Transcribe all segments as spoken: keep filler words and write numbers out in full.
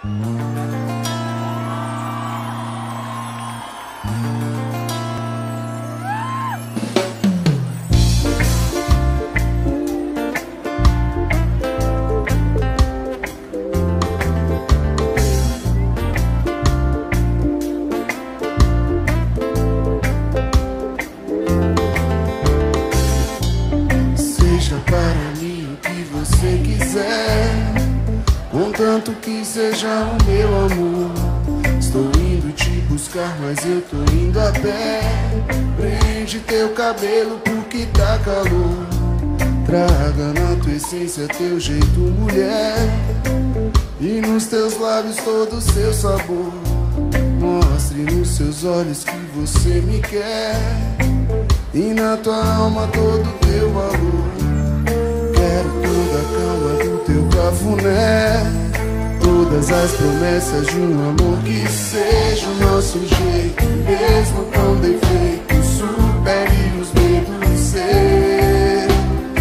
Contanto que seja o meu amor. Estou indo te buscar, mas eu tô indo a pé. Prende teu cabelo porque tá calor. Traga na tua essência teu jeito, mulher, e nos teus lábios todo o seu sabor. Mostre nos seus olhos que você me quer, e na tua alma todo o teu valor. Quero toda a calma do teu cafuné, todas as promessas de um amor que seja o nosso jeito, mesmo com defeito, supere os medos seus.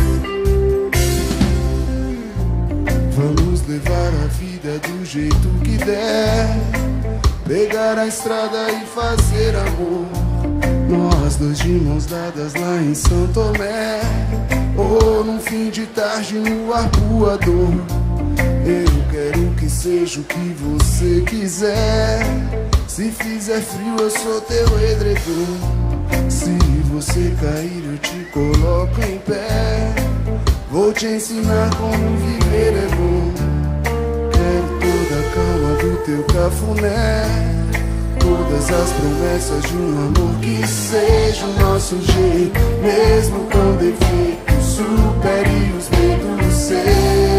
Vamos levar a vida do jeito que der, pegar a estrada e fazer amor, nós dois de mãos dadas lá em São Tomé, ou num fim de tarde no arpoador. Eu quero que seja o que você quiser. Se fizer frio eu sou teu edredom. Se você cair eu te coloco em pé. Vou te ensinar como viver é bom. Quero toda a calma do teu cafuné, todas as promessas de um amor que seja o nosso jeito, mesmo com defeito, supere os medos seus.